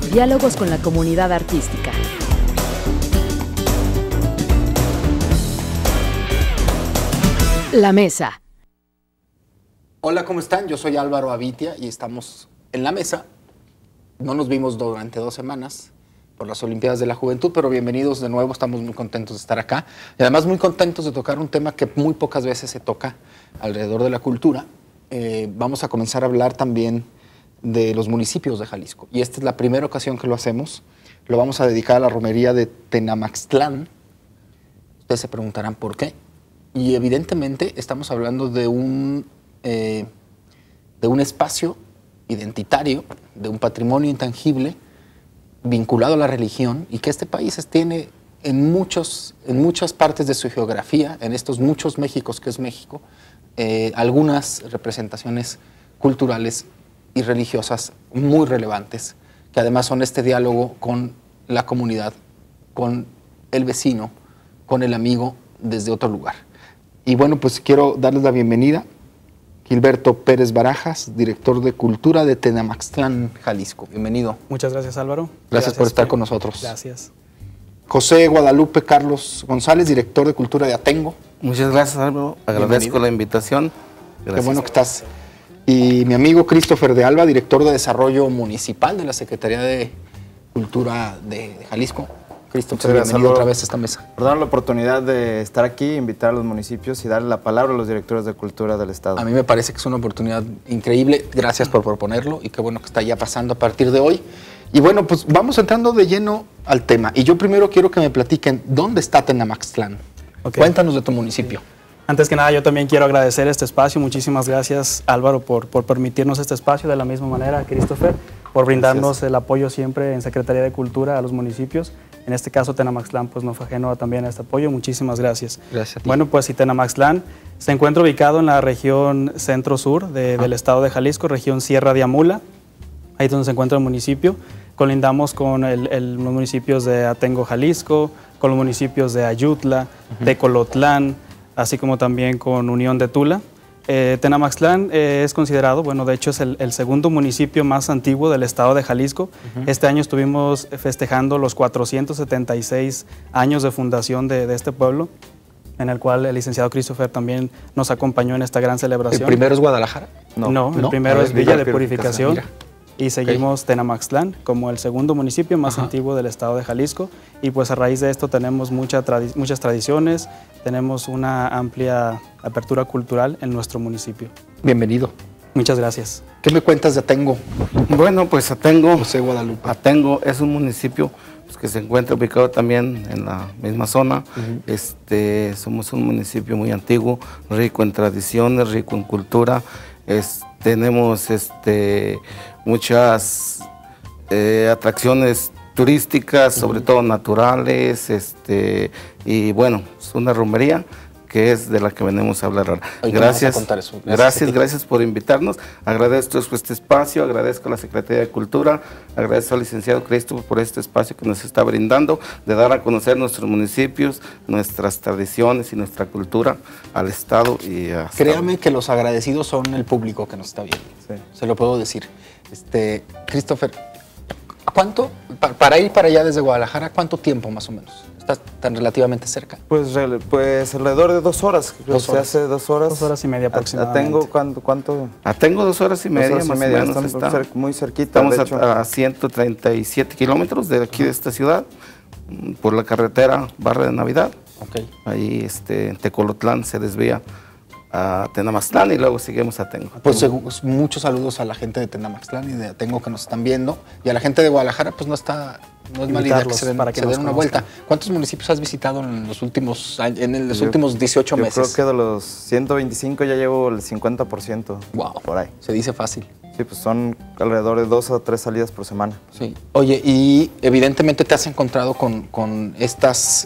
Diálogos con la comunidad artística. La mesa. Hola, ¿cómo están? Yo soy Álvaro Avitia y estamos en La Mesa. No nos vimos durante 2 semanas por las Olimpiadas de la Juventud, pero bienvenidos de nuevo, estamos muy contentos de estar acá. Y además muy contentos de tocar un tema que muy pocas veces se toca alrededor de la cultura. Vamos a comenzar a hablar también de los municipios de Jalisco. Y esta es la primera ocasión que lo hacemos. Lo vamos a dedicar a la romería de Tenamaxtlán. Ustedes se preguntarán por qué. Y evidentemente estamos hablando de un espacio identitario, de un patrimonio intangible vinculado a la religión y que este país tiene en muchas partes de su geografía, en estos muchos Méxicos que es México, algunas representaciones culturales y religiosas muy relevantes, que además son este diálogo con la comunidad, con el vecino, con el amigo desde otro lugar. Y bueno, pues quiero darles la bienvenida. Gilberto Pérez Barajas, director de Cultura de Tenamaxtlán, Jalisco. Bienvenido. Muchas gracias, Álvaro. Gracias por estar con nosotros. Gracias. José Guadalupe Carlos González, director de Cultura de Atengo. Muchas gracias, Álvaro. Agradezco la invitación. Gracias. Qué bueno que estás. Y mi amigo Christopher de Alba, director de Desarrollo Municipal de la Secretaría de Cultura de Jalisco. Christopher, bienvenido otra vez a esta mesa. Por darnos la oportunidad de estar aquí, invitar a los municipios y darle la palabra a los directores de cultura del Estado. A mí me parece que es una oportunidad increíble. Gracias por proponerlo y qué bueno que está ya pasando a partir de hoy. Y bueno, pues vamos entrando de lleno al tema. Y yo primero quiero que me platiquen, ¿dónde está Tenamaxtlán? Okay. Cuéntanos de tu municipio. Antes que nada, yo también quiero agradecer este espacio. Muchísimas gracias, Álvaro, por permitirnos este espacio. De la misma manera, Christopher, por brindarnos el apoyo siempre en Secretaría de Cultura a los municipios. En este caso, Tenamaxtlán pues no fue ajeno también a este apoyo. Muchísimas gracias. Gracias a ti. Bueno, pues Tenamaxtlán se encuentra ubicado en la región centro-sur del estado de Jalisco, región Sierra de Amula. Ahí es donde se encuentra el municipio. Colindamos con los municipios de Atengo, Jalisco, con los municipios de Ayutla, Tecolotlán, así como también con Unión de Tula. Tenamaxtlán es considerado, bueno, de hecho es el segundo municipio más antiguo del estado de Jalisco. Este año estuvimos festejando los 476 años de fundación de este pueblo, en el cual el licenciado Christopher también nos acompañó en esta gran celebración. ¿El primero es Guadalajara? No, el primero es Villa de Purificación. Y seguimos Tenamaxtlán como el segundo municipio más antiguo del estado de Jalisco. Y pues a raíz de esto tenemos muchas tradiciones, tenemos una amplia apertura cultural en nuestro municipio. Bienvenido. Muchas gracias. ¿Qué me cuentas de Atengo? Bueno, pues Atengo, José Guadalupe. Atengo es un municipio pues, que se encuentra ubicado también en la misma zona. Somos un municipio muy antiguo, rico en tradiciones, rico en cultura. Tenemos muchas atracciones turísticas, sobre todo naturales, y bueno, es una romería que es de la que venimos a hablar ahora. Gracias, gracias por invitarnos. Agradezco este espacio, agradezco a la Secretaría de Cultura, agradezco al licenciado Christopher por este espacio que nos está brindando, de dar a conocer nuestros municipios, nuestras tradiciones y nuestra cultura al Estado. Créame que los agradecidos son el público que nos está viendo, se lo puedo decir. Christopher, ¿cuánto, para ir para allá desde Guadalajara, cuánto tiempo más o menos? ¿Estás tan relativamente cerca? Pues alrededor de 2 horas. Se hace 2 horas. 2 horas y media aproximadamente. ¿Atengo cuánto? Atengo 2 horas y media, más o menos. Estamos muy cerquita. Estamos a 137 kilómetros de aquí de esta ciudad, por la carretera Barra de Navidad. Ahí en Tecolotlán se desvía a Tenamaxtlán y luego seguimos a Atengo. Pues muchos saludos a la gente de Tenamaxtlán y de Atengo que nos están viendo, y a la gente de Guadalajara pues no es mala idea que se den una vuelta. ¿Cuántos municipios has visitado en los últimos últimos 18 meses? Yo creo que de los 125 ya llevo el 50%. Wow, por ahí. Se dice fácil. Sí, pues son alrededor de 2 o 3 salidas por semana. Sí. Oye, y evidentemente te has encontrado con estas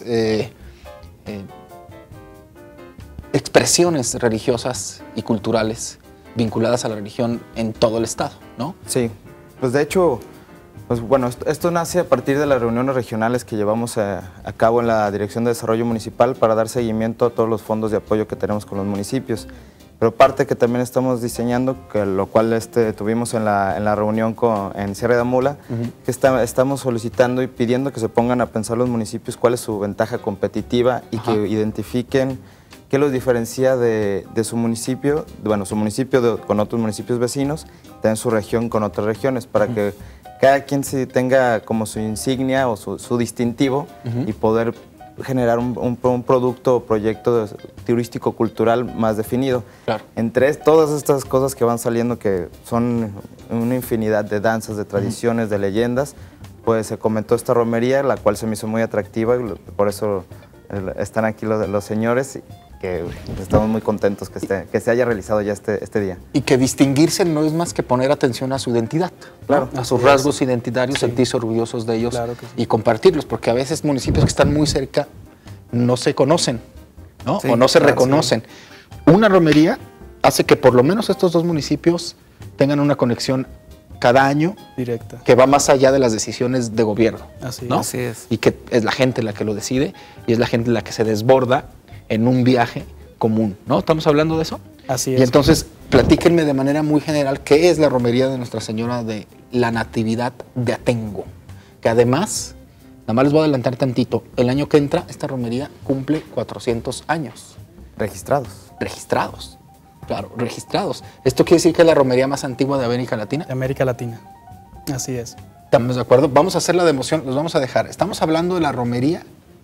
expresiones religiosas y culturales vinculadas a la religión en todo el estado, ¿no? Sí, pues de hecho, pues bueno, esto nace a partir de las reuniones regionales que llevamos a cabo en la Dirección de Desarrollo Municipal para dar seguimiento a todos los fondos de apoyo que tenemos con los municipios. Pero parte que también estamos diseñando, que lo cual tuvimos en la reunión en Sierra de Amula, que estamos solicitando y pidiendo que se pongan a pensar los municipios cuál es su ventaja competitiva y que identifiquen qué los diferencia de su municipio, bueno, su municipio con otros municipios vecinos, también su región con otras regiones, para que cada quien tenga como su insignia o su distintivo y poder generar un producto o proyecto turístico-cultural más definido. Claro. Entre todas estas cosas que van saliendo, que son una infinidad de danzas, de tradiciones, de leyendas, pues se comentó esta romería, la cual se me hizo muy atractiva, y por eso están aquí los señores, que estamos muy contentos que se haya realizado ya este día. Y que distinguirse no es más que poner atención a su identidad, claro, a sus rasgos identitarios, sentirse orgullosos de ellos, claro que sí, y compartirlos, porque a veces municipios que están muy cerca no se conocen, ¿no? Sí, o no se reconocen. Sí. Una romería hace que por lo menos estos dos municipios tengan una conexión cada año directa, que va más allá de las decisiones de gobierno. Así, ¿no? Así es. Y que es la gente la que lo decide y es la gente la que se desborda en un viaje común, ¿no? ¿Estamos hablando de eso? Así es. Y entonces, platíquenme de manera muy general qué es la romería de Nuestra Señora de la Natividad de Atengo, que además, nada más les voy a adelantar tantito, el año que entra esta romería cumple 400 años. Registrados. Registrados, claro, registrados. ¿Esto quiere decir que es la romería más antigua de América Latina? De América Latina, así es. ¿Estamos de acuerdo? Vamos a hacer la democión, los vamos a dejar. Estamos hablando de la romería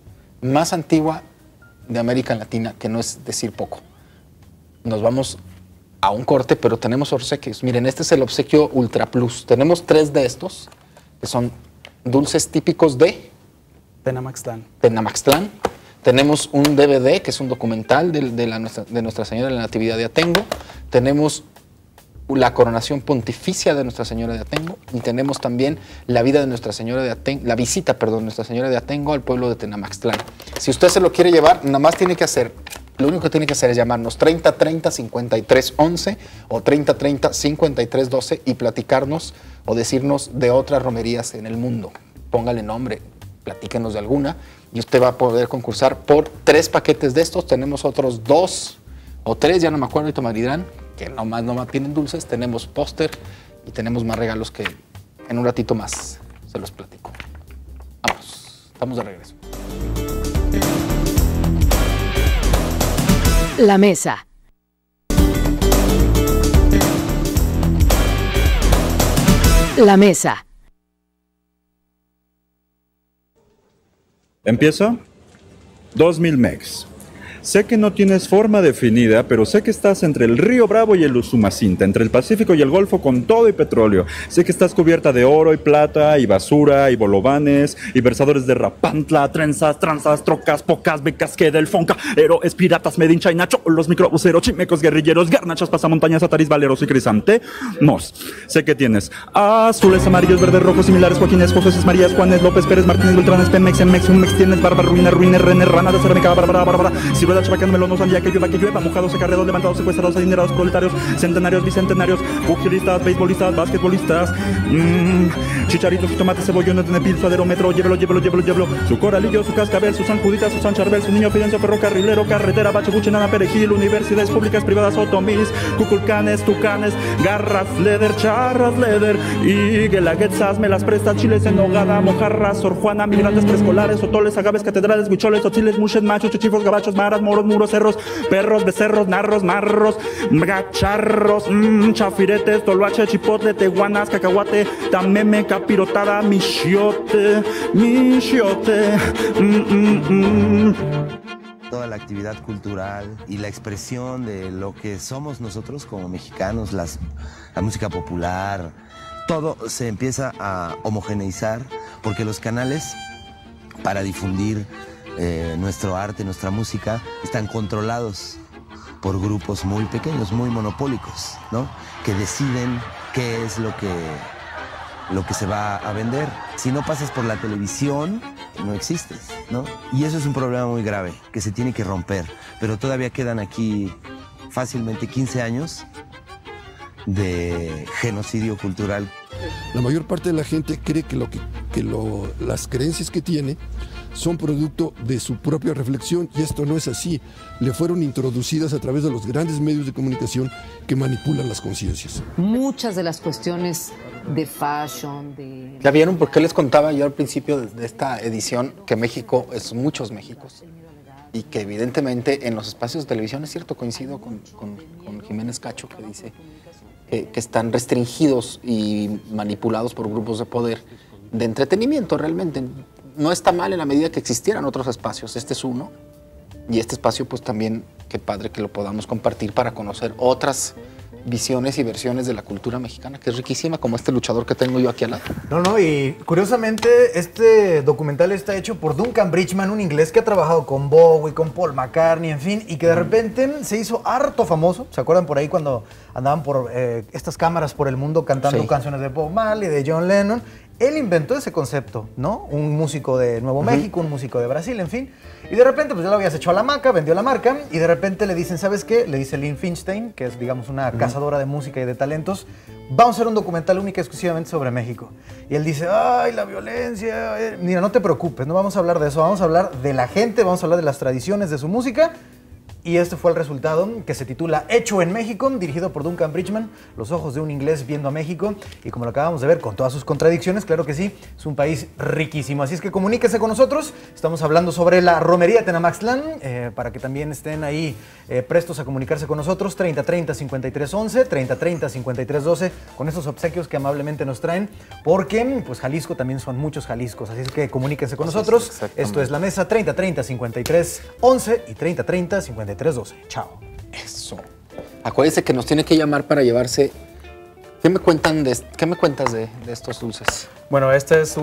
más antigua de América Latina, que no es decir poco. Nos vamos a un corte, pero tenemos obsequios. Miren, este es el obsequio Ultra Plus. Tenemos 3 de estos, que son dulces típicos de Tenamaxtlán. Tenamaxtlán. Tenemos un DVD, que es un documental de Nuestra Señora de la Natividad de Atengo. Tenemos la coronación pontificia de Nuestra Señora de Atengo. Y tenemos también la vida de Nuestra Señora de Atengo, la visita, perdón, de Nuestra Señora de Atengo al pueblo de Tenamaxtlán. Si usted se lo quiere llevar, nada más tiene que hacer, lo único que tiene que hacer es llamarnos 3030-5311 o 3030-5312 y platicarnos o decirnos de otras romerías en el mundo. Póngale nombre, platíquenos de alguna y usted va a poder concursar por 3 paquetes de estos. Tenemos otros 2 o 3, ya no me acuerdo, ahorita me dirán, que nomás tienen dulces. Tenemos póster y tenemos más regalos que en un ratito más se los platico. Vamos, estamos de regreso. La mesa. La mesa. ¿Empiezo? 2000 megs. Sé que no tienes forma definida, pero sé que estás entre el Río Bravo y el Usumacinta, entre el Pacífico y el Golfo con todo y petróleo. Sé que estás cubierta de oro y plata y basura y bolovanes y versadores de Rapantla, trenzas, tranzas, trocas, pocas, becas que del Fonca, héroes, piratas, made in China, los microbuseros, chimecos, guerrilleros, garnachas, pasamontañas, ataris, valeros y crisantemos. Sé que tienes azules, amarillos, verdes, rojos, similares, Joaquines, José, Marías, Juanes, López, Pérez, Martínez, Beltranes, Pemex, Mex, un Mex, tienes barba, ruina, René, rana de cerámica, bárbara, rueda, chabacano, melón, sandía, que llueva, mojados, secarreados, levantados, secuestrados, adinerados, proletarios, centenarios, bicentenarios, pugilistas, beisbolistas, basquetbolistas, chicharitos, tomates, cebollones, tenepil, suaderómetro, llévelo, su coralillo, su cascabel, su San Judita, su San Charbel, su niño Fidencio, ferrocarrilero, carretera, bache, buchenana, perejil, universidades públicas, privadas, otomis, cuculcanes, tucanes, garras, leather, charras, leather, y guelaguetzas, me las presta, chiles en nogada, mojarras, Sor Juana, migrantes preescolares, otoles, agaves, catedrales, huicholes, otziles, muches, machos, chuchifos, gabachos, maras, moros, muros, cerros, perros, becerros, narros, marros, gacharros, chafiretes, toloache, chipotle, teguanas, cacahuate, tameme, capirotada, michiote. Toda la actividad cultural y la expresión de lo que somos nosotros como mexicanos, la música popular, todo se empieza a homogeneizar porque los canales para difundir nuestro arte, nuestra música, están controlados por grupos muy pequeños, muy monopólicos, ¿no? Que deciden qué es lo que se va a vender. Si no pasas por la televisión, no existes, ¿no? Y eso es un problema muy grave, que se tiene que romper. Pero todavía quedan aquí fácilmente 15 años de genocidio cultural. La mayor parte de la gente cree que las creencias que tiene son producto de su propia reflexión, y esto no es así. Le fueron introducidas a través de los grandes medios de comunicación que manipulan las conciencias. Muchas de las cuestiones de fashion, de... ¿Ya vieron por qué les contaba yo al principio de esta edición que México es muchos Méxicos? Y que evidentemente en los espacios de televisión, es cierto, coincido con Jiménez Cacho, que dice que están restringidos y manipulados por grupos de poder de entretenimiento. Realmente no está mal en la medida que existieran otros espacios. Este es uno, y este espacio pues también, qué padre que lo podamos compartir para conocer otras visiones y versiones de la cultura mexicana, que es riquísima, como este luchador que tengo yo aquí al lado. No, y curiosamente este documental está hecho por Duncan Bridgman, un inglés que ha trabajado con Bowie, con Paul McCartney, en fin, y que de repente se hizo harto famoso. ¿Se acuerdan por ahí cuando andaban por estas cámaras por el mundo cantando canciones de Bob Marley, de John Lennon? Él inventó ese concepto, ¿no? Un músico de Nuevo México, un músico de Brasil, en fin. Y de repente, pues ya lo habías hecho a la maca, vendió la marca, y de repente le dicen, ¿sabes qué? Le dice Lynn Finstein, que es, digamos, una cazadora de música y de talentos, vamos a hacer un documental único y exclusivamente sobre México. Y él dice, ¡ay, la violencia! Mira, no te preocupes, no vamos a hablar de eso, vamos a hablar de la gente, vamos a hablar de las tradiciones de su música. Y este fue el resultado, que se titula Hecho en México, dirigido por Duncan Bridgman, los ojos de un inglés viendo a México. Y como lo acabamos de ver, con todas sus contradicciones, claro que sí, es un país riquísimo. Así es que comuníquese con nosotros. Estamos hablando sobre la romería de Tenamaxtlán, para que también estén ahí prestos a comunicarse con nosotros. 3030-5311, 3030-5312, con estos obsequios que amablemente nos traen, porque pues Jalisco también son muchos Jaliscos. Así es que comuníquense con nosotros. Esto es La Mesa, 3030-5311 y 3030-5312. Chao. Eso. Acuérdense que nos tiene que llamar para llevarse. ¿Qué me cuentas de estos dulces? Bueno, este es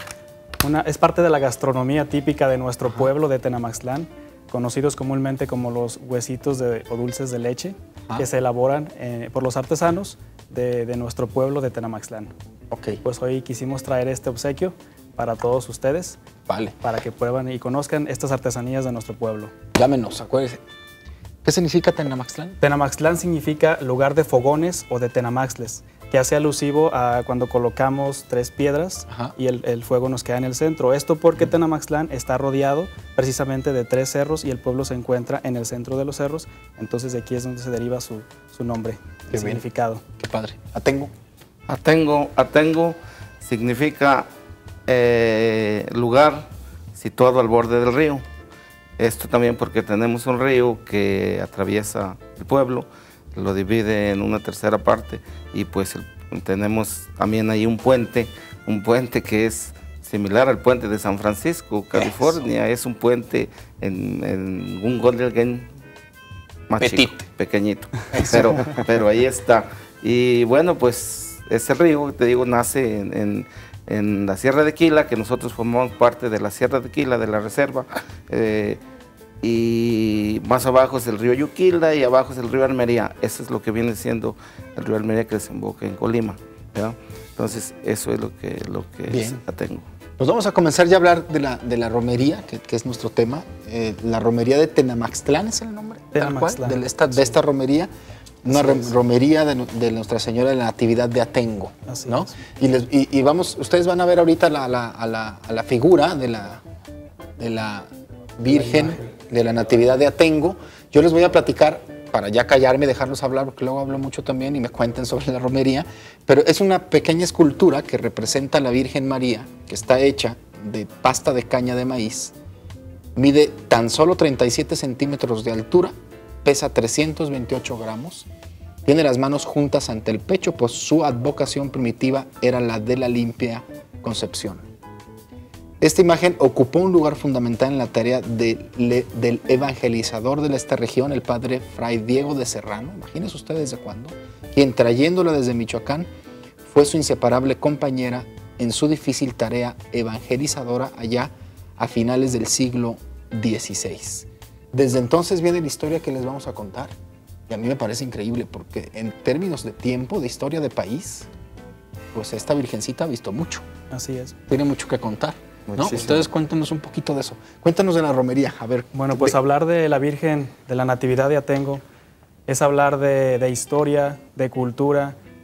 es parte de la gastronomía típica de nuestro pueblo de Tenamaxtlán, conocidos comúnmente como los huesitos o dulces de leche, que se elaboran por los artesanos de nuestro pueblo de Tenamaxtlán. Ok. Pues hoy quisimos traer este obsequio para todos ustedes. Vale. Para que prueben y conozcan estas artesanías de nuestro pueblo. Llámenos, acuérdense. ¿Qué significa Tenamaxtlán? Tenamaxtlán significa lugar de fogones o de tenamaxles, que hace alusivo a cuando colocamos 3 piedras y el fuego nos queda en el centro. Esto porque Tenamaxtlán está rodeado precisamente de 3 cerros y el pueblo se encuentra en el centro de los cerros. Entonces de aquí es donde se deriva su nombre, el significado. Qué padre. Atengo. Atengo significa lugar situado al borde del río. Esto también porque tenemos un río que atraviesa el pueblo, lo divide en una tercera parte, y pues tenemos también ahí un puente que es similar al puente de San Francisco, California. Es un puente en un Golden Gate más chico, pequeñito, pero ahí está. Y bueno, pues ese río, te digo, nace en la Sierra de Quila, que nosotros formamos parte de la Sierra de Quila, de la reserva, y más abajo es el río Yuquilda y abajo es el río Almería. Eso es lo que viene siendo el río Almería, que desemboca en Colima, ¿verdad? Entonces eso es lo que Atengo. Pues vamos a comenzar ya a hablar de la romería, que es nuestro tema. La romería de Tenamaxtlán es el nombre, tal cual, de esta romería. Una romería de Nuestra Señora de la Natividad de Atengo, ¿no? Y vamos, ustedes van a ver ahorita a la figura de la Virgen de la Natividad de Atengo. Yo les voy a platicar, para ya callarme y dejarlos hablar, porque luego hablo mucho también y me cuenten sobre la romería, pero es una pequeña escultura que representa a la Virgen María, que está hecha de pasta de caña de maíz, mide tan solo 37 centímetros de altura, pesa 328 gramos, tiene las manos juntas ante el pecho, pues su advocación primitiva era la de la limpia concepción. Esta imagen ocupó un lugar fundamental en la tarea del evangelizador de esta región, el padre Fray Diego de Serrano, imagínense ustedes desde cuándo, quien trayéndola desde Michoacán fue su inseparable compañera en su difícil tarea evangelizadora allá a finales del siglo XVI. Desde entonces viene la historia que les vamos a contar, y a mí me parece increíble porque en términos de tiempo, de historia de país, pues esta virgencita ha visto mucho. Así es. Tiene mucho que contar, ¿no? Ustedes cuéntenos un poquito de eso. Cuéntanos de la romería, a ver. Bueno, pues hablar de la Virgen de la Natividad de Atengo es hablar de historia, de cultura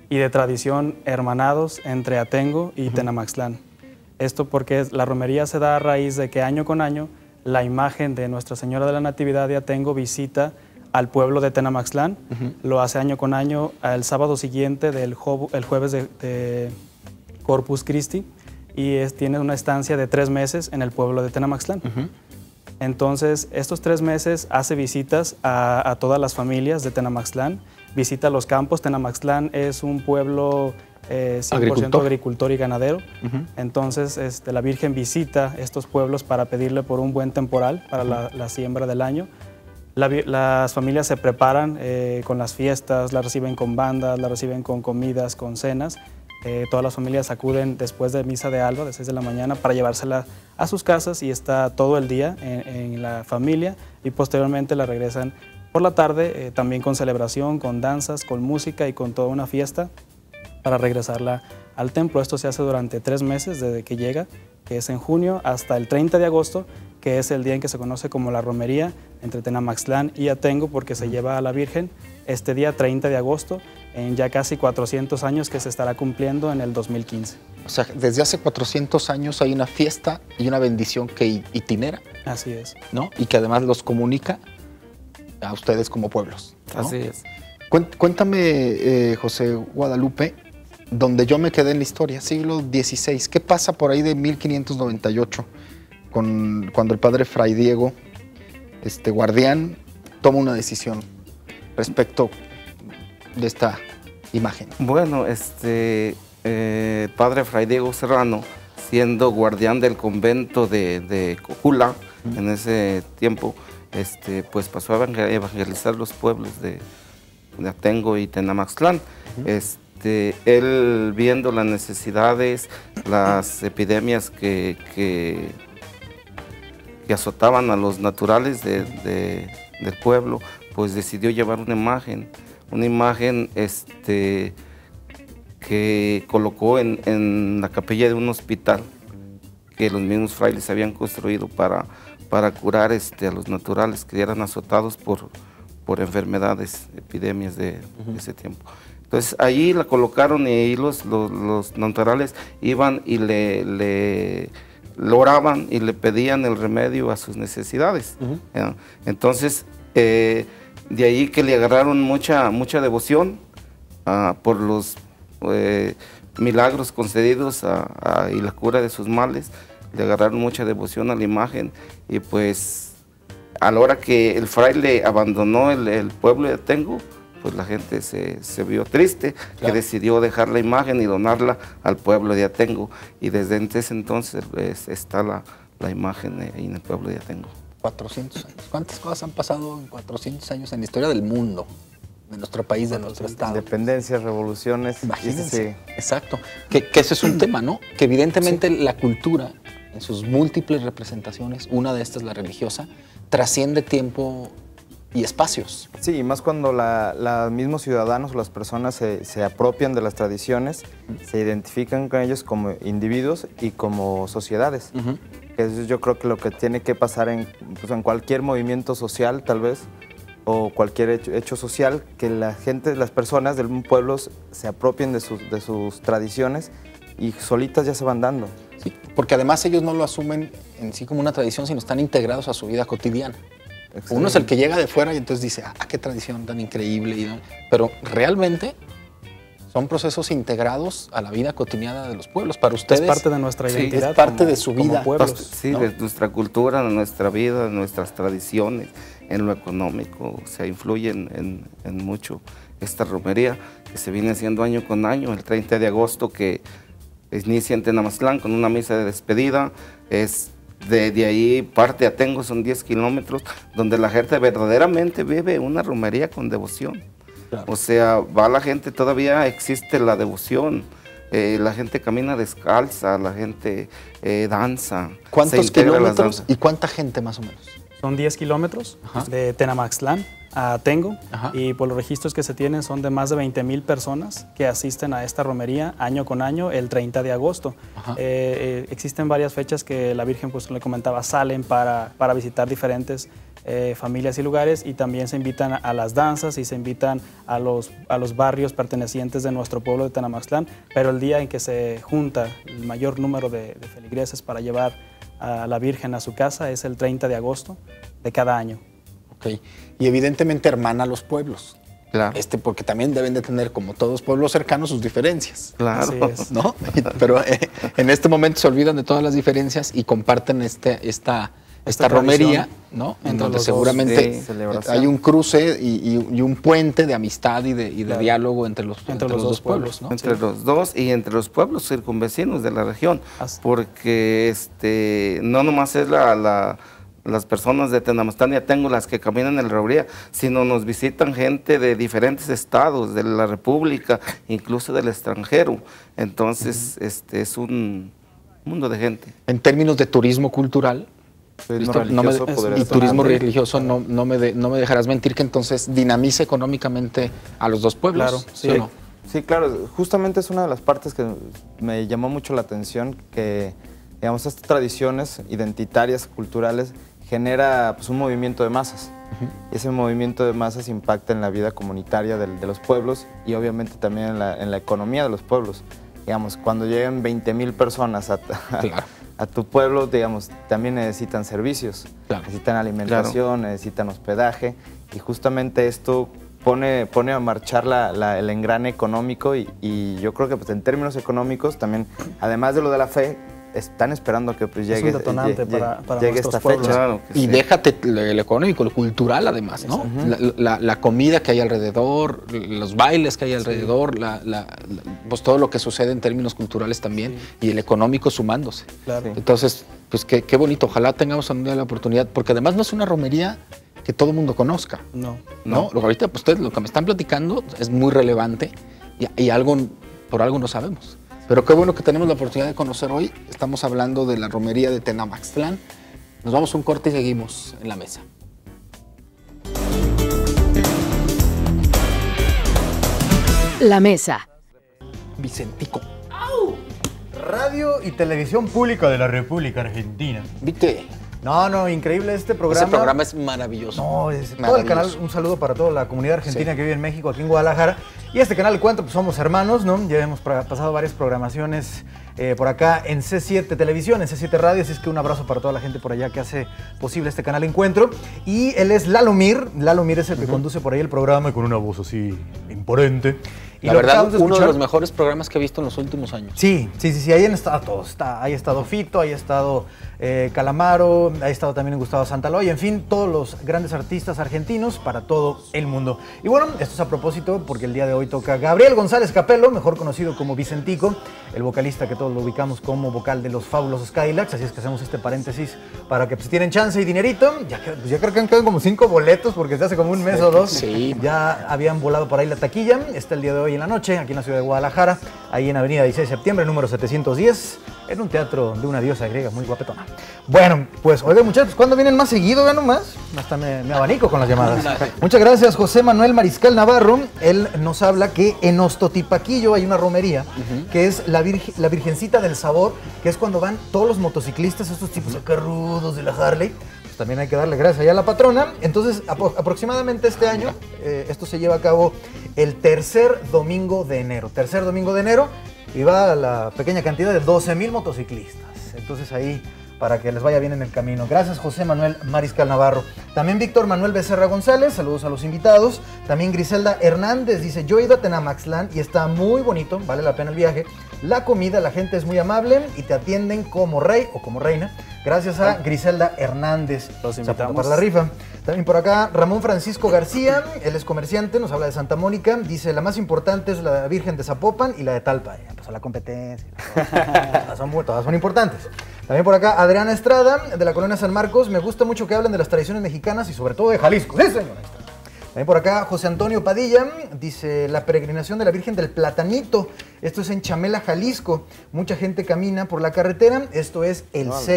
y de tradición hermanados entre Atengo y Tenamaxtlán. Esto porque la romería se da a raíz de que año con año la imagen de Nuestra Señora de la Natividad de Atengo visita al pueblo de Tenamaxtlán. Lo hace año con año el sábado siguiente del jueves de Corpus Christi y tiene una estancia de 3 meses en el pueblo de Tenamaxtlán. Entonces, estos 3 meses hace visitas a todas las familias de Tenamaxtlán, visita los campos. Tenamaxtlán es un pueblo 100% agricultor y ganadero. Entonces, la Virgen visita estos pueblos para pedirle por un buen temporal para la siembra del año. Las familias se preparan con las fiestas, las reciben con bandas, las reciben con comidas, con cenas. Todas las familias acuden después de misa de alba, de 6 de la mañana, para llevársela a sus casas y está todo el día en la familia y posteriormente la regresan por la tarde, también con celebración, con danzas, con música y con toda una fiesta para regresarla al templo. Esto se hace durante 3 meses desde que llega, que es en junio, hasta el 30 de agosto, que es el día en que se conoce como la romería entre Tenamaxtlán y Atengo, porque se lleva a la Virgen este día 30 de agosto, en ya casi 400 años que se estará cumpliendo en el 2015. O sea, desde hace 400 años hay una fiesta y una bendición que itinera. Así es. ¿No? Y que además los comunica a ustedes como pueblos, ¿no? Así es. Cuéntame, José Guadalupe, donde yo me quedé en la historia, siglo XVI, ¿qué pasa por ahí de 1598 cuando el padre Fray Diego, guardián, toma una decisión respecto de esta imagen? Bueno, padre Fray Diego Serrano, siendo guardián del convento de Cojula, en ese tiempo, pues pasó a evangelizar los pueblos de Atengo y Tenamaxtlán. Él viendo las necesidades, las epidemias que azotaban a los naturales del pueblo, pues decidió llevar una imagen que colocó en la capilla de un hospital que los mismos frailes habían construido para curar a los naturales que eran azotados por enfermedades, epidemias de ese tiempo. Entonces allí la colocaron y ahí los naturales iban y le oraban y le pedían el remedio a sus necesidades. Entonces de ahí que le agarraron mucha devoción por los milagros concedidos y la cura de sus males. Le agarraron mucha devoción a la imagen y pues a la hora que el fraile abandonó el pueblo de Atengo, pues la gente se vio triste, que decidió dejar la imagen y donarla al pueblo de Atengo. Y desde ese entonces está la imagen ahí en el pueblo de Atengo. 400 años. ¿Cuántas cosas han pasado en 400 años en la historia del mundo? De nuestro país, de nuestro estado. Independencias, revoluciones. Imagínense. Sí. Exacto. Que ese es un tema, ¿no? Que evidentemente la cultura, en sus múltiples representaciones, una de estas, la religiosa, trasciende tiempo y espacios. Sí, y más cuando los mismos ciudadanos o las personas se apropian de las tradiciones, se identifican con ellos como individuos y como sociedades. Eso yo creo que lo que tiene que pasar en cualquier movimiento social, tal vez, o cualquier hecho social, que la gente, las personas del pueblo se apropien de sus tradiciones y solitas ya se van dando. Sí, porque además ellos no lo asumen en sí como una tradición, sino están integrados a su vida cotidiana. Excelente. Uno es el que llega de fuera y entonces dice, qué tradición tan increíble. Pero realmente son procesos integrados a la vida cotidiana de los pueblos. Para ustedes es parte de nuestra identidad. Es parte de su vida. Pueblos, sí, ¿no? De nuestra cultura, de nuestra vida, de nuestras tradiciones, en lo económico. O sea, influyen en mucho esta romería que se viene haciendo año con año. El 30 de agosto que inicia en Tenamaxtlán con una misa de despedida. De ahí parte a Atengo, son 10 kilómetros, donde la gente verdaderamente vive una romería con devoción. Claro. O sea, va la gente, todavía existe la devoción. La gente camina descalza, la gente danza. ¿Cuántos kilómetros y cuánta gente más o menos? Son 10 kilómetros de Tenamaxtlán a Tengo, y por los registros que se tienen son de más de 20,000 personas que asisten a esta romería año con año el 30 de agosto. Existen varias fechas que la Virgen, pues le comentaba, salen para visitar diferentes familias y lugares, y también se invitan a las danzas y se invitan a los barrios pertenecientes de nuestro pueblo de Tenamaxtlán, pero el día en que se junta el mayor número de feligreses para llevar a la Virgen a su casa es el 30 de agosto de cada año. Okay. Y evidentemente hermana a los pueblos. Claro. Porque también deben de tener, como todos pueblos cercanos, sus diferencias. Claro. Así es. ¿No? Pero en este momento se olvidan de todas las diferencias y comparten esta romería, ¿no? En donde seguramente hay un cruce y un puente de amistad y de diálogo entre los dos pueblos, ¿no? Entre los dos y entre los pueblos circunvecinos de la región. Porque no nomás es las personas de Tenamaxtlán y Atengo las que caminan en la romería, sino nos visitan gente de diferentes estados de la República, incluso del extranjero. Entonces, es un mundo de gente. En términos de turismo cultural, turismo religioso, no me dejarás mentir que entonces dinamiza económicamente a los dos pueblos. Claro, ¿sí o no? Sí, claro. Justamente es una de las partes que me llamó mucho la atención, que, digamos, estas tradiciones identitarias, culturales, genera pues, un movimiento de masas. Y ese movimiento de masas impacta en la vida comunitaria de los pueblos y obviamente también en la economía de los pueblos. Digamos, cuando llegan 20,000 personas a tu pueblo, digamos, también necesitan servicios, necesitan alimentación, necesitan hospedaje, y justamente esto pone a marchar el engrane económico, y yo creo que pues, en términos económicos también, además de lo de la fe, están esperando que pues, llegue, es un detonante para llegue esta fecha. Claro y sí. Déjate el económico, lo cultural además, ¿no? La comida que hay alrededor, los bailes que hay alrededor, pues todo lo que sucede en términos culturales también, y el económico sumándose. Claro. Entonces, pues qué bonito, ojalá tengamos un día la oportunidad, porque además no es una romería que todo el mundo conozca. No. Ahorita pues, ustedes lo que me están platicando es muy relevante y por algo no sabemos. Pero qué bueno que tenemos la oportunidad de conocer hoy. Estamos hablando de la romería de Tenamaxtlán. Nos vamos a un corte y seguimos en la mesa. La mesa. Vicentico. Radio y televisión pública de la República Argentina. ¿Viste? No, increíble este programa. Ese programa es maravilloso. No, todo el canal, un saludo para toda la comunidad argentina que vive en México, aquí en Guadalajara. Y este canal, cuento, pues somos hermanos, ¿no? Ya hemos pasado varias programaciones por acá en C7 Televisión, en C7 Radio, así es que un abrazo para toda la gente por allá que hace posible este canal Encuentro. Y él es Lalomir. Lalomir es el que conduce por ahí el programa con una voz así imponente. Y la verdad, uno de los mejores programas que he visto en los últimos años. Sí, ahí han estado todos. Ahí ha estado Fito, ahí ha estado Calamaro, ahí ha estado también Gustavo Santaolalla, en fin, todos los grandes artistas argentinos para todo el mundo. Y bueno, esto es a propósito porque el día de hoy toca Gabriel González Capello, mejor conocido como Vicentico, el vocalista que todos lo ubicamos como vocal de los fabulosos Cadillacs, así es que hacemos este paréntesis para que pues, si tienen chance y dinerito, ya creo que han quedado como 5 boletos porque desde hace como un mes o dos ya habían volado por ahí la taquilla. Está el día de hoy en la noche, aquí en la ciudad de Guadalajara, ahí en Avenida 16 de Septiembre, número 710, en un teatro de una diosa griega muy guapetona. Bueno, pues oigan muchachos, ¿cuándo vienen más seguido? Vean nomás, hasta me abanico con las llamadas. Muchas gracias, José Manuel Mariscal Navarro. Él nos habla que en Ostotipaquillo hay una romería que es la Virgencita del Sabor, que es cuando van todos los motociclistas, estos tipos acá rudos de la Harley. También hay que darle gracias allá a la patrona. Entonces, aproximadamente este año, esto se lleva a cabo el tercer domingo de enero. Y va a la pequeña cantidad de 12,000 motociclistas. Entonces ahí, para que les vaya bien en el camino. Gracias, José Manuel Mariscal Navarro. También Víctor Manuel Becerra González, saludos a los invitados. También Griselda Hernández dice, yo he ido a Tenamaxtlán y está muy bonito, vale la pena el viaje. La comida, la gente es muy amable y te atienden como rey o como reina. Gracias a Griselda Hernández. Los invitamos. Para la rifa. También por acá, Ramón Francisco García, él es comerciante, nos habla de Santa Mónica. Dice, la más importante es la Virgen de Zapopan y la de Talpa. Pues a la competencia. Todas son importantes. También por acá, Adriana Estrada, de la colonia San Marcos. Me gusta mucho que hablen de las tradiciones mexicanas y sobre todo de Jalisco. Sí, señora. También por acá, José Antonio Padilla, dice, la peregrinación de la Virgen del Platanito. Esto es en Chamela, Jalisco. Mucha gente camina por la carretera. Esto es el 6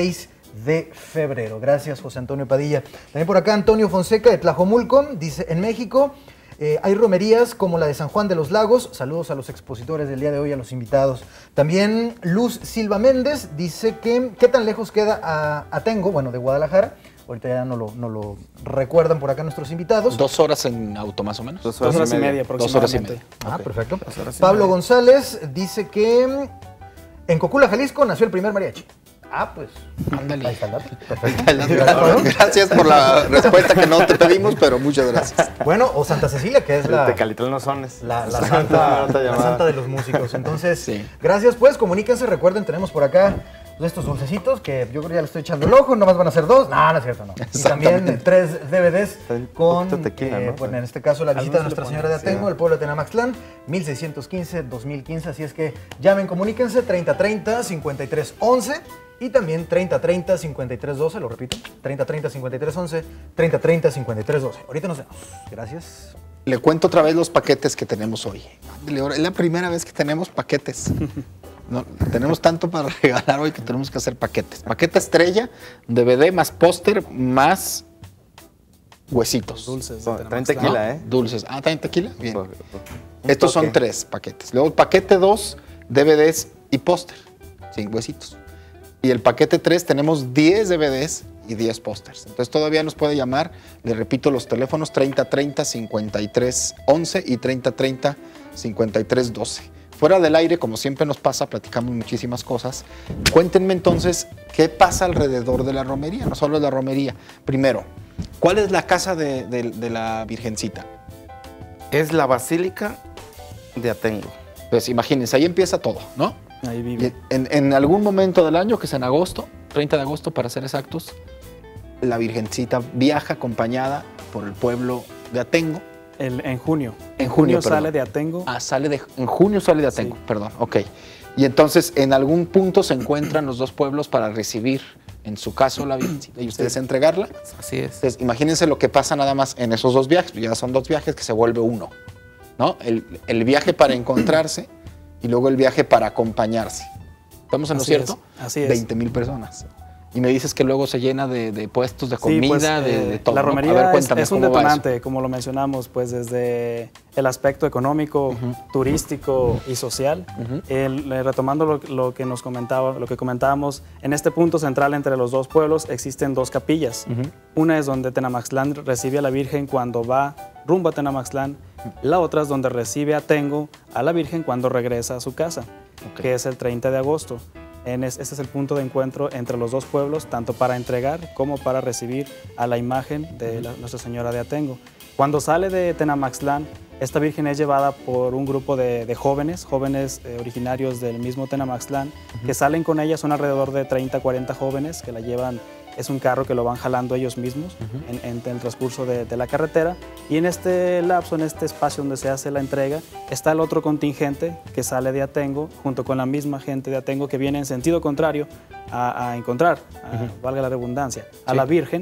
de febrero. Gracias, José Antonio Padilla. También por acá Antonio Fonseca de Tlajomulco dice, en México hay romerías como la de San Juan de los Lagos. Saludos a los expositores del día de hoy, a los invitados. También Luz Silva Méndez dice que ¿qué tan lejos queda a Atengo? Bueno, de Guadalajara. Ahorita ya no lo recuerdan por acá nuestros invitados. 2 horas en auto más o menos. 2 horas y media aproximadamente. 2 horas y media. Ah, Okay. perfecto. Pablo González dice que en Cocula, Jalisco, nació el primer mariachi. Ah, pues. Ándale. Ahí está el dato. Perfecto. Gracias por la respuesta que no te pedimos, pero muchas gracias. Bueno, o Santa Cecilia, que es la Tecalitlán no sones. la santa de los músicos. Entonces, sí. Gracias, pues, comuníquense. Recuerden, tenemos por acá estos dulcecitos que yo creo que ya le estoy echando el ojo. Nomás van a ser 2. No, no es cierto, no. Y también 3 DVDs con, tequila, ¿no? bueno, en este caso, la visita de Nuestra Señora de Atengo, el pueblo de Tenamaxtlán, 1615-2015. Así es que llamen, comuníquense, 3030-5311. Y también 3030-5312, lo repito, 3030-5311, 3030-5312. Ahorita nos vemos. Gracias. Le cuento otra vez los paquetes que tenemos hoy. Es la primera vez que tenemos paquetes. No, tenemos tanto para regalar hoy que tenemos que hacer paquetes. Paquete estrella, DVD más póster más huesitos. Dulces. Traen tequila, ¿no? Dulces. Ah, ¿traen tequila? Bien. Estos son 3 paquetes. Luego el paquete 2, DVDs y póster, sin huesitos. Y el paquete 3 tenemos 10 DVDs y 10 pósters. Entonces todavía nos puede llamar. Le repito los teléfonos 3030-5311 y 3030-5312. Fuera del aire, como siempre nos pasa, platicamos muchísimas cosas. Cuéntenme entonces qué pasa alrededor de la romería, no solo de la romería. Primero, ¿cuál es la casa de la Virgencita? Es la Basílica de Atengo. Pues imagínense, ahí empieza todo, ¿no? Ahí vive. En algún momento del año, que es en agosto, 30 de agosto para ser exactos, la Virgencita viaja acompañada por el pueblo de Atengo. En junio. En junio sale de Atengo. Ah, en junio sale de Atengo, sí. Perdón, ok. Y entonces en algún punto se encuentran los dos pueblos para recibir, en su caso, la Virgencita y ustedes entregarla. Así es. Entonces imagínense lo que pasa nada más en esos 2 viajes, ya son 2 viajes que se vuelve uno, ¿no? El viaje para encontrarse y luego el viaje para acompañarse. ¿Estamos en lo cierto? Así es. 20,000 personas. Y me dices que luego se llena de puestos de comida, sí, pues, de todo. La romería, ¿no? A ver, cuéntame, es un detonante, como lo mencionamos, pues desde el aspecto económico, turístico y social. Retomando lo que nos comentaba, lo que comentábamos, en este punto central entre los dos pueblos existen 2 capillas. Una es donde Tenamaxtlán recibe a la Virgen cuando va rumbo a Tenamaxtlán. La otra es donde recibe a Atengo a la Virgen cuando regresa a su casa, que es el 30 de agosto. Este es el punto de encuentro entre los dos pueblos, tanto para entregar como para recibir a la imagen de Nuestra Señora de Atengo. Cuando sale de Tenamaxtlán, esta Virgen es llevada por un grupo de jóvenes originarios del mismo Tenamaxtlán, que salen con ella. Son alrededor de 30, 40 jóvenes que la llevan. Es un carro que lo van jalando ellos mismos en el transcurso de la carretera. Y en este lapso, en este espacio donde se hace la entrega, está el otro contingente que sale de Atengo, junto con la misma gente de Atengo que viene en sentido contrario a encontrar, valga la redundancia, a la Virgen.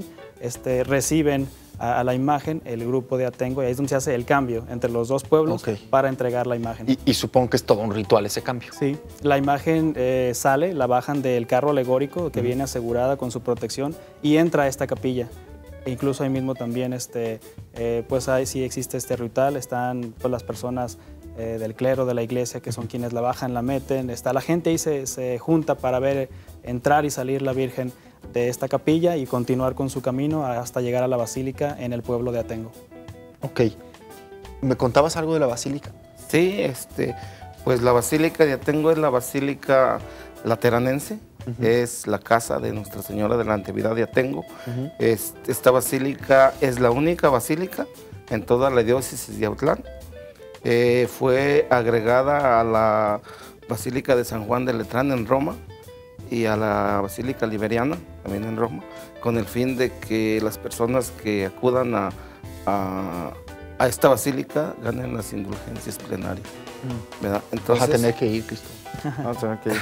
Reciben a la imagen el grupo de Atengo, y ahí es donde se hace el cambio entre los dos pueblos para entregar la imagen. Y supongo que es todo un ritual ese cambio. Sí, la imagen sale, la bajan del carro alegórico que viene asegurada con su protección y entra a esta capilla. E incluso ahí mismo también pues ahí sí existe este ritual, están pues, las personas del clero de la iglesia que son quienes la bajan, la meten, está la gente y se junta para ver entrar y salir la Virgen de esta capilla y continuar con su camino hasta llegar a la basílica en el pueblo de Atengo. Ok. ¿Me contabas algo de la basílica? Sí, pues la basílica de Atengo es la basílica lateranense, es la casa de Nuestra Señora de la Natividad de Atengo. Esta basílica es la única basílica en toda la diócesis de Autlán. Fue agregada a la Basílica de San Juan de Letrán en Roma y a la Basílica Liberiana, también en Roma, con el fin de que las personas que acudan a esta basílica ganen las indulgencias plenarias. ¿Verdad? Entonces, vas a tener que ir, Cristo. Vamos a tener que ir.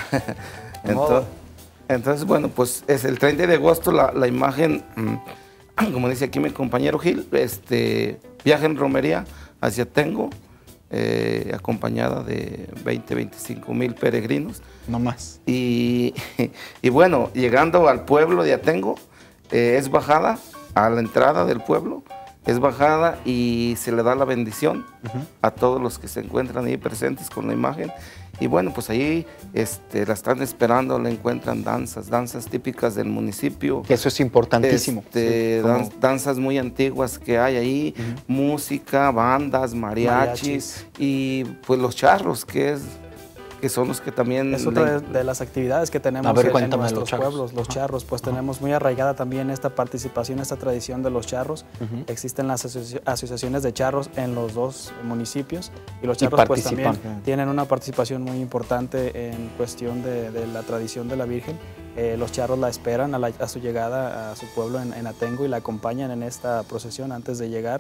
Entonces, bueno, pues es el 30 de agosto la imagen, como dice aquí mi compañero Gil, viaja en romería hacia Atengo. acompañada de 20-25 mil peregrinos. No más. Y bueno, llegando al pueblo de Atengo, es bajada a la entrada del pueblo, es bajada y se le da la bendición a todos los que se encuentran ahí presentes con la imagen. Y bueno, pues ahí la están esperando, le encuentran danzas típicas del municipio. Eso es importantísimo. Sí, danzas muy antiguas que hay ahí, música, bandas, mariachis y pues los charros, que son los que también... Es otra de las actividades que tenemos en nuestros pueblos, los charros. Pues tenemos muy arraigada también esta participación, esta tradición de los charros. Existen las asociaciones de charros en los dos municipios y los charros pues también tienen una participación muy importante en cuestión de la tradición de la Virgen. Los charros la esperan a su llegada a su pueblo en Atengo y la acompañan en esta procesión antes de llegar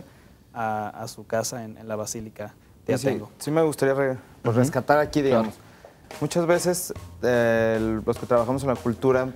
a su casa en la Basílica de Atengo. Sí me gustaría rescatar aquí, digamos. Muchas veces los que trabajamos en la cultura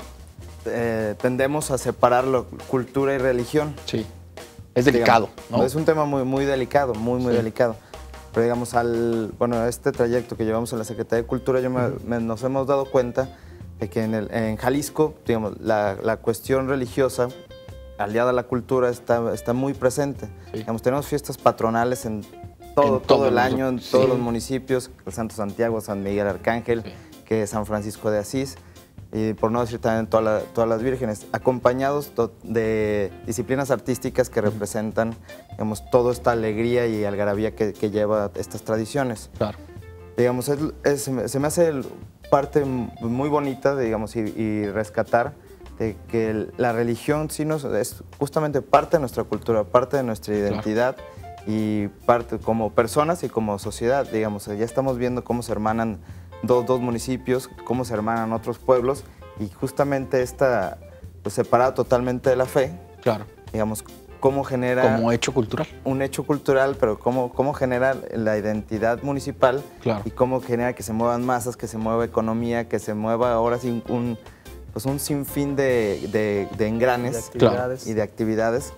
tendemos a separar cultura y religión. Sí, es delicado, digamos, ¿no? Es un tema muy delicado, muy delicado. Pero digamos, este trayecto que llevamos en la Secretaría de Cultura, nos hemos dado cuenta de que en Jalisco, digamos, la cuestión religiosa aliada a la cultura está muy presente. Sí. Digamos, tenemos fiestas patronales en todo el año, en todos los municipios, el Santo Santiago, San Miguel Arcángel, que es San Francisco de Asís, y por no decir también todas las vírgenes, acompañados de disciplinas artísticas que representan, digamos, toda esta alegría y algarabía que lleva estas tradiciones. Claro. Digamos, se me hace parte muy bonita, digamos, y rescatar de que la religión es justamente parte de nuestra cultura, parte de nuestra identidad. Claro. Y parte como personas y como sociedad, digamos, ya estamos viendo cómo se hermanan dos municipios, cómo se hermanan otros pueblos y justamente esta separada totalmente de la fe, claro, digamos, cómo genera... Como hecho cultural. Un hecho cultural, pero cómo genera la identidad municipal, claro, y cómo genera que se muevan masas, que se mueva economía, que se mueva ahora sí un sinfín de engranes y de actividades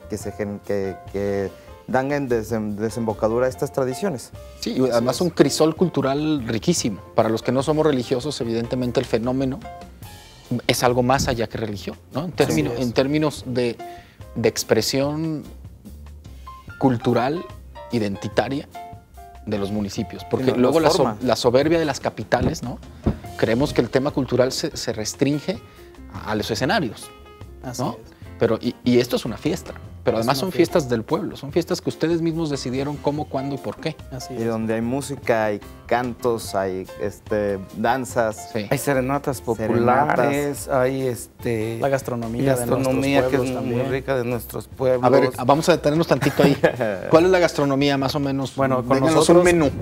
que dan en desembocadura estas tradiciones. Sí, y además un crisol cultural riquísimo. Para los que no somos religiosos, evidentemente el fenómeno es algo más allá que religión, ¿no? En términos de expresión cultural, identitaria de los municipios. Porque luego la soberbia de las capitales, ¿no? Creemos que el tema cultural se restringe a los escenarios, ¿no? Pero, y esto es una fiesta. Pero además son fiestas del pueblo, son fiestas que ustedes mismos decidieron cómo, cuándo y por qué. Así es. Y donde hay música, hay cantos, hay danzas, hay serenatas populares, hay la gastronomía de nuestros pueblos que es muy rica de nuestros pueblos. A ver, vamos a detenernos tantito ahí. ¿Cuál es la gastronomía más o menos? Bueno, con nosotros un menú.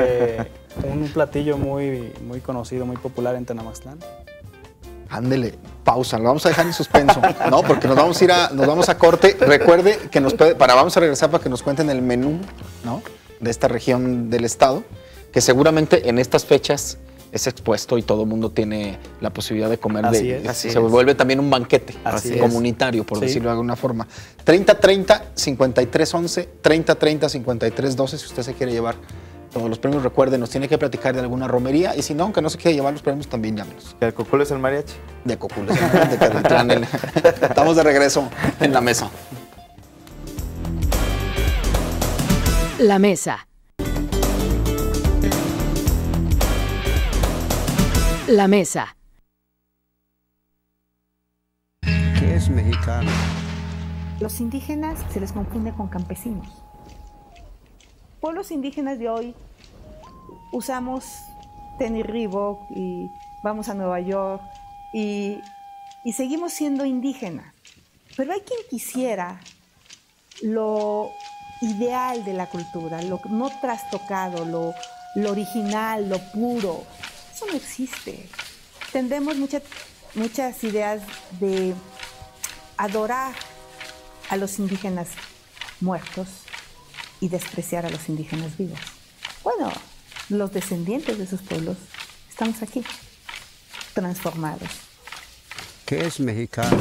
Un platillo muy conocido, muy popular en Tenamaxtlán. Ándele, pausa, lo vamos a dejar en suspenso, ¿no? Porque nos vamos a corte. Recuerde que vamos a regresar para que nos cuenten el menú, ¿no? De esta región del estado, que seguramente en estas fechas es expuesto y todo el mundo tiene la posibilidad de comer. Se vuelve también un banquete comunitario, por decirlo de alguna forma. 3030-5311, 3030-5312, si usted se quiere llevar todos los premios. Recuerden, nos tiene que platicar de alguna romería, y si no, aunque no se quiera llevar los premios, también llámenos. ¿De Coculo es el mariachi? De Coculo es el mariachi, de Cadetlán. Estamos de regreso en La Mesa. La Mesa. La Mesa. ¿Qué es mexicano? Los indígenas se les confunde con campesinos. Pueblos indígenas de hoy usamos tenis Reebok y vamos a Nueva York y seguimos siendo indígenas. Pero hay quien quisiera lo ideal de la cultura, lo no trastocado, lo original, lo puro. Eso no existe. Tendemos muchas ideas de adorar a los indígenas muertos y despreciar a los indígenas vivos. Bueno, los descendientes de esos pueblos estamos aquí, transformados. ¿Qué es mexicano?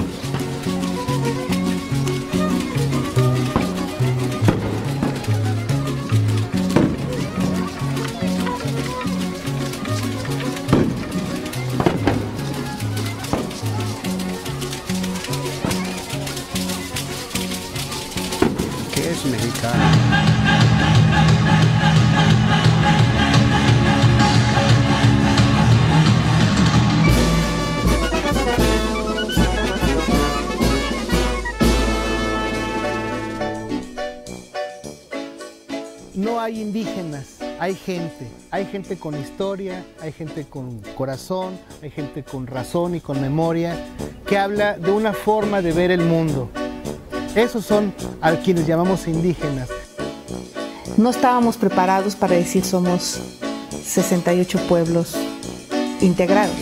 indígenas, hay gente con historia, hay gente con corazón, hay gente con razón y con memoria, que habla de una forma de ver el mundo. Esos son a quienes llamamos indígenas. No estábamos preparados para decir somos 68 pueblos integrados.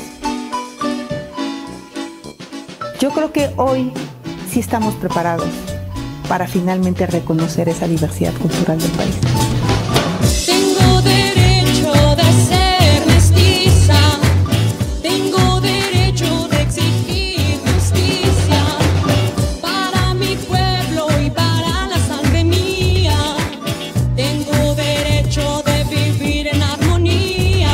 Yo creo que hoy sí estamos preparados para finalmente reconocer esa diversidad cultural del país. Tengo derecho de ser mestiza, tengo derecho de exigir justicia para mi pueblo y para la sangre mía. Tengo derecho de vivir en armonía.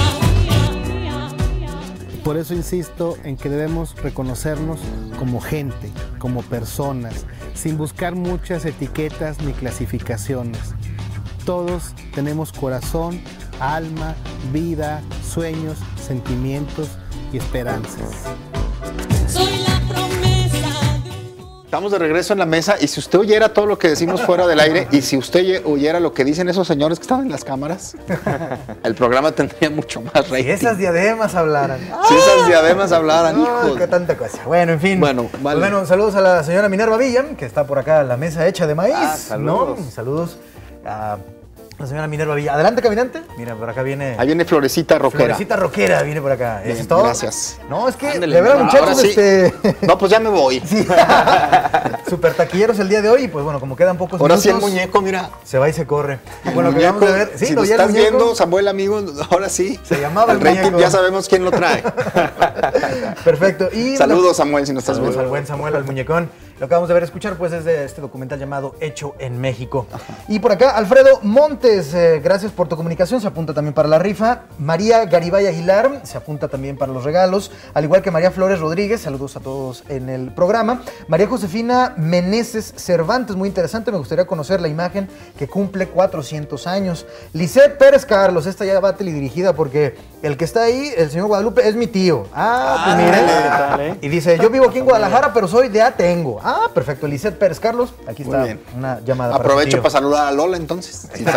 Por eso insisto en que debemos reconocernos como gente, como personas, sin buscar muchas etiquetas ni clasificaciones. Todos tenemos corazón, alma, vida, sueños, sentimientos y esperanzas. Soy la promesa. Estamos de regreso en la mesa y si usted oyera todo lo que decimos fuera del aire y si usted oyera lo que dicen esos señores que están en las cámaras, el programa tendría mucho más rating. Si esas diademas hablaran. Si esas diademas hablaran, hijos. Qué tanta cosa. Bueno, en fin. Bueno, vale. Bueno, saludos a la señora Minerva Villa, que está por acá en la mesa hecha de maíz. Saludos. ¿No? Saludos a la señora Minerva Villa. Adelante, caminante. Mira, por acá viene... Ahí viene Florecita Roquera. Florecita Roquera viene por acá. Bien, ¿Eso es todo? gracias. No, es que, Ándale, de verdad, muchachos, ahora sí. No, pues ya me voy. Sí. Super taquilleros el día de hoy. Y pues bueno, como quedan pocos ahora minutos... Ahora sí el muñeco, mira. Se va y se corre. Bueno, que vamos a ver... Sí, si lo estás viendo, Samuel, amigo, ahora sí. Se llamaba el rating, muñeco. ya sabemos quién lo trae. Perfecto. Y saludos, Samuel, si nos estás viendo. Saludos al buen Samuel, al muñecón. Lo que vamos a ver escuchar pues es de este documental llamado Hecho en México. Ajá. Y por acá, Alfredo Montes, gracias por tu comunicación, se apunta también para la rifa. María Garibay Aguilar se apunta también para los regalos, al igual que María Flores Rodríguez, saludos a todos en el programa. María Josefina Meneses Cervantes, muy interesante, me gustaría conocer la imagen que cumple 400 años. Lisette Pérez Carlos, esta ya va teledirigida porque el que está ahí, el señor Guadalupe, es mi tío. Pues miren. Y dice, yo vivo aquí en Guadalajara, pero soy de Atengo. Perfecto, Lisette Pérez Carlos, aquí está una llamada. Aprovecho para saludar a Lola entonces. Si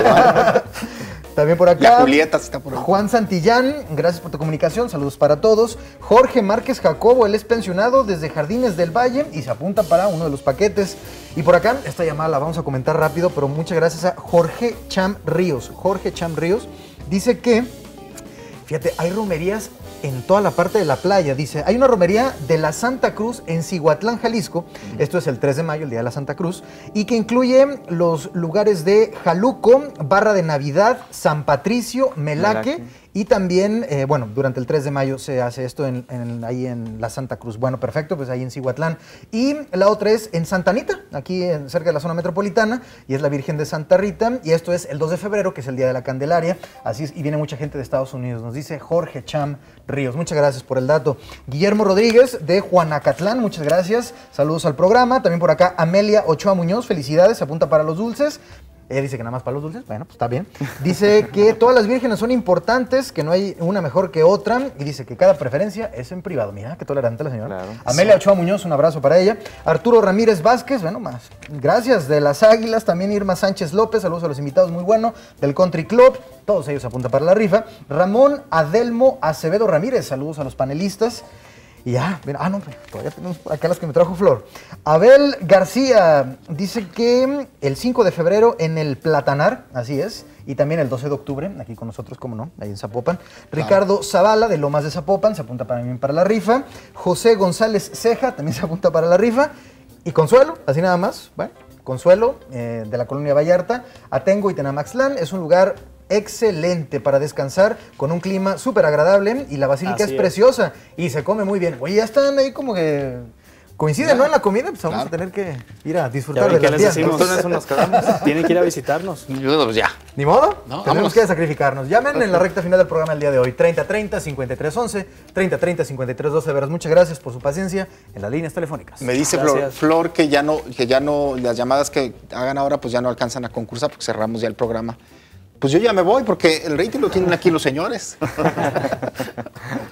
también por acá. La Julieta está por ahí. Juan Santillán, gracias por tu comunicación, saludos para todos. Jorge Márquez Jacobo, él es pensionado desde Jardines del Valle y se apunta para uno de los paquetes. Y por acá, esta llamada la vamos a comentar rápido, pero muchas gracias a Jorge Cham Ríos. Jorge Cham Ríos dice que, fíjate, hay romerías en toda la parte de la playa. Dice, hay una romería de la Santa Cruz en Cihuatlán, Jalisco. Esto es el 3 de mayo, el Día de la Santa Cruz. Y que incluye los lugares de Jaluco, Barra de Navidad, San Patricio, Melaque. Y también, bueno, durante el 3 de mayo se hace esto ahí en la Santa Cruz. Bueno, perfecto, pues ahí en Cihuatlán. Y la otra es en Santa Anita, aquí cerca de la zona metropolitana, y es la Virgen de Santa Rita. Y esto es el 2 de febrero, que es el Día de la Candelaria. Así es, y viene mucha gente de Estados Unidos. Nos dice Jorge Cham Ríos. Muchas gracias por el dato. Guillermo Rodríguez de Juanacatlán, muchas gracias. Saludos al programa. También por acá Amelia Ochoa Muñoz, felicidades, se apunta para los dulces. Ella dice que nada más para los dulces, bueno, pues está bien. Dice que todas las vírgenes son importantes, que no hay una mejor que otra, y dice que cada preferencia es en privado. Mira, qué tolerante la señora. Claro. Amelia Ochoa Muñoz, un abrazo para ella. Arturo Ramírez Vázquez, bueno, más. Gracias. De las Águilas, también Irma Sánchez López, saludos a los invitados, muy bueno. Del Country Club, todos ellos apuntan para la rifa. Ramón Adelmo Acevedo Ramírez, saludos a los panelistas. Y ya, mira, no, todavía tenemos acá las que me trajo Flor. Abel García dice que el 5 de febrero en el Platanar, así es, y también el 12 de octubre, aquí con nosotros, como no, ahí en Zapopan. Ricardo Zavala, de Lomas de Zapopan, se apunta para la rifa. José González Ceja, también se apunta para la rifa. Y Consuelo, así nada más, bueno, Consuelo, de la colonia Vallarta, Atengo y Tenamaxtlán, es un lugar excelente para descansar, con un clima súper agradable y la basílica es preciosa y se come muy bien. Oye, ya están ahí como que coinciden, ¿no? En la comida, pues vamos a tener que ir a disfrutar de la tía. Entonces nos quedamos. Tienen que ir a visitarnos. Pues ya. ¿Ni modo? No, tenemos que sacrificarnos. Llamen en la recta final del programa el día de hoy. 3030-5311, 3030-5312. Veras, muchas gracias por su paciencia en las líneas telefónicas. Me dice Flor que ya no, las llamadas que hagan ahora pues ya no alcanzan a concursar porque cerramos ya el programa. Pues yo ya me voy porque el rating lo tienen aquí los señores.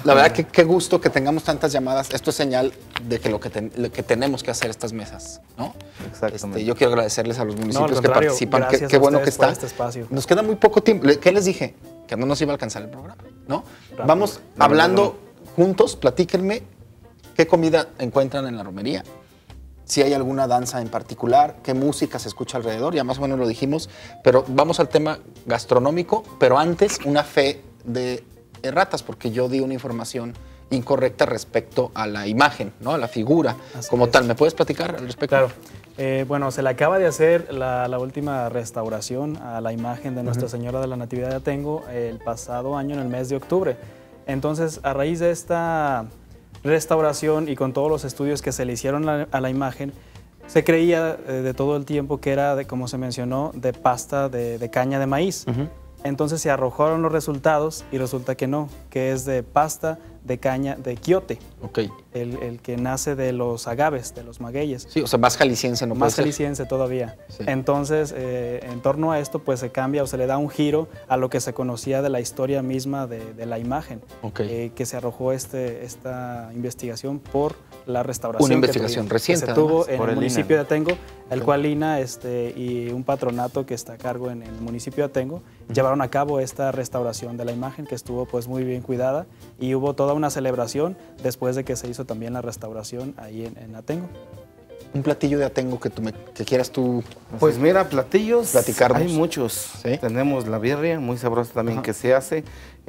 La verdad que qué gusto que tengamos tantas llamadas. Esto es señal de que lo que tenemos que hacer estas mesas, ¿no? Exactamente. Yo quiero agradecerles a los municipios al que contrario, participan. gracias Qué a bueno que ustedes por está. este espacio. Nos queda muy poco tiempo. ¿Qué les dije? Que no nos iba a alcanzar el programa, ¿no? Vamos hablando juntos, platíquenme qué comida encuentran en la romería, si hay alguna danza en particular, qué música se escucha alrededor, ya más o menos lo dijimos, pero vamos al tema gastronómico, pero antes una fe de erratas, porque yo di una información incorrecta respecto a la imagen, ¿no? A la figura como tal. ¿Me puedes platicar al respecto? Claro. Bueno, se le acaba de hacer la última restauración a la imagen de Nuestra Señora de la Natividad de Atengo el pasado año, en el mes de octubre. Entonces, a raíz de esta restauración y con todos los estudios que se le hicieron a la imagen, se creía de todo el tiempo que era, como se mencionó, de pasta de caña de maíz. Entonces se arrojaron los resultados y resulta que no, que es de pasta de caña de quiote. El que nace de los agaves, de los magueyes. Sí, o sea, más jalisciense no puede ser. Más jalisciense todavía. Sí. Entonces, en torno a esto, pues se cambia o se le da un giro a lo que se conocía de la historia misma de la imagen. Que se arrojó esta investigación por la restauración. Una investigación reciente. Que se tuvo en el municipio de Atengo, el cual INA y un patronato que está a cargo en el municipio de Atengo llevaron a cabo esta restauración de la imagen, que estuvo pues muy bien cuidada, y hubo toda una celebración después de que se hizo también la restauración ahí en Atengo. Un platillo de Atengo que quieras tú. Pues mira, platillos platicarnos. Hay muchos. ¿Sí? Tenemos la birria, muy sabrosa también, que se hace,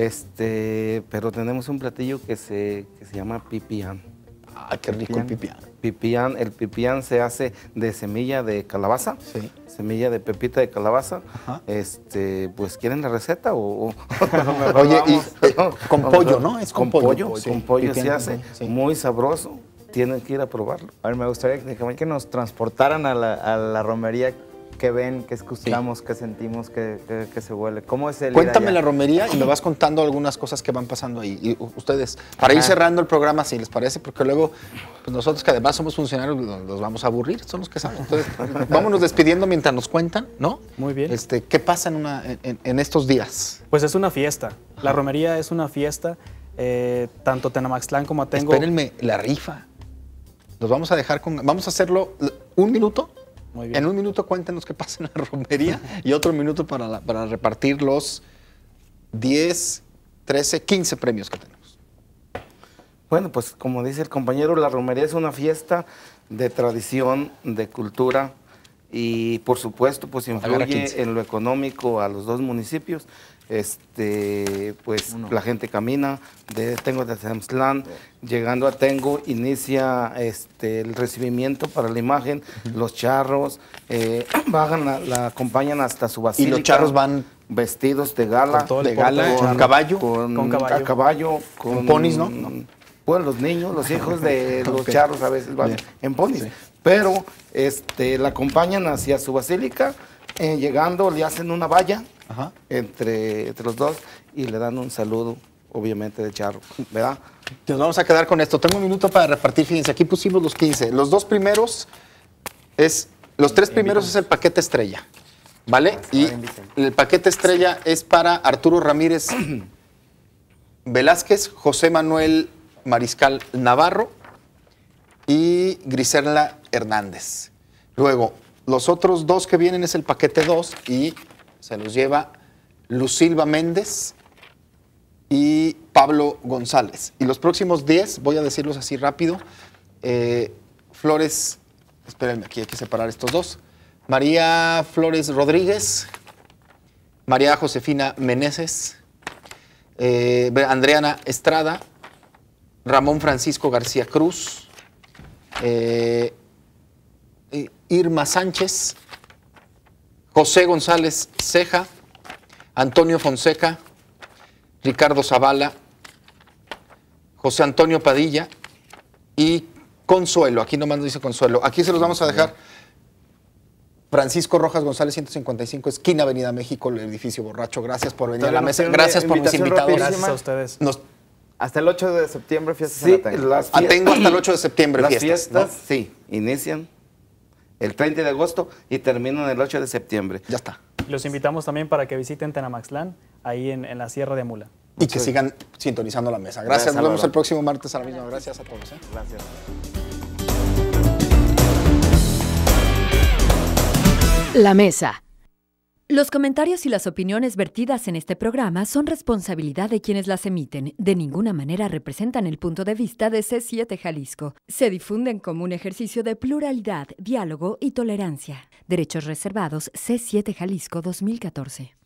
pero tenemos un platillo que se llama pipián. Ah, qué rico el pipián. El pipián se hace de semilla de calabaza, semilla de pepita de calabaza. Pues ¿quieren la receta o Oye, con pollo, ¿no? Es con pollo. Con pollo se hace, muy sabroso. Tienen que ir a probarlo. A ver, me gustaría que nos transportaran a la romería. ¿Qué ven? ¿Qué escuchamos? ¿Qué sentimos? ¿Qué se huele? ¿Cómo es el Cuéntame la romería y me vas contando algunas cosas que van pasando ahí. Y ustedes, para ir cerrando el programa, si les parece, porque luego pues nosotros que además somos funcionarios, los vamos a aburrir, son los que saben. Entonces, vámonos despidiendo mientras nos cuentan, ¿no? Muy bien. ¿Qué pasa en estos días? Pues es una fiesta. La romería es una fiesta, tanto Tenamaxtlán como Atengo. Espérenme, la rifa. Los vamos a dejar vamos a hacerlo un minuto. Muy bien. En un minuto cuéntenos qué pasa en la romería y otro minuto para repartir los 10, 13, 15 premios que tenemos. Bueno, pues como dice el compañero, la romería es una fiesta de tradición, de cultura y por supuesto pues influye en lo económico a los dos municipios. Pues la gente camina de Atengo de Tenamaxtlán, llegando a Atengo inicia el recibimiento para la imagen, los charros bajan, la acompañan hasta su basílica. Y los charros van vestidos de gala, con caballo, a caballo, con ponis, ¿no? Pues los niños, los hijos de los charros a veces van en ponis, pero la acompañan hacia su basílica, llegando le hacen una valla. Entre los dos y le dan un saludo, obviamente, de charro, ¿verdad? Nos vamos a quedar con esto. Tengo un minuto para repartir, fíjense, aquí pusimos los 15. Los tres primeros es el paquete estrella, ¿vale? Y el paquete estrella es para Arturo Ramírez Velázquez, José Manuel Mariscal Navarro y Griselda Hernández. Luego, los otros dos que vienen es el paquete 2 y se los lleva Lucilva Méndez y Pablo González. Y los próximos 10, voy a decirlos así rápido, Flores, espérenme, aquí hay que separar estos dos. María Flores Rodríguez, María Josefina Meneses, Andreana Estrada, Ramón Francisco García Cruz, Irma Sánchez, José González Ceja, Antonio Fonseca, Ricardo Zavala, José Antonio Padilla y Consuelo. Aquí nomás dice Consuelo. Aquí se los vamos a dejar. Francisco Rojas González, 155, esquina Avenida México, el edificio Borracho. Gracias por venir a la mesa. Gracias por mis invitados. Gracias a ustedes. Hasta el 8 de septiembre fiestas en Atengo. Atengo hasta el 8 de septiembre las fiestas, ¿no? Sí, inician el 30 de agosto y terminan el 8 de septiembre. Ya está. Los invitamos también para que visiten Tenamaxtlán, ahí en la Sierra de Amula. y que sigan sintonizando la mesa. Gracias, nos vemos el próximo martes a la misma. Gracias a todos. Gracias. La mesa. Los comentarios y las opiniones vertidas en este programa son responsabilidad de quienes las emiten. De ninguna manera representan el punto de vista de C7 Jalisco. Se difunden como un ejercicio de pluralidad, diálogo y tolerancia. Derechos reservados C7 Jalisco 2014.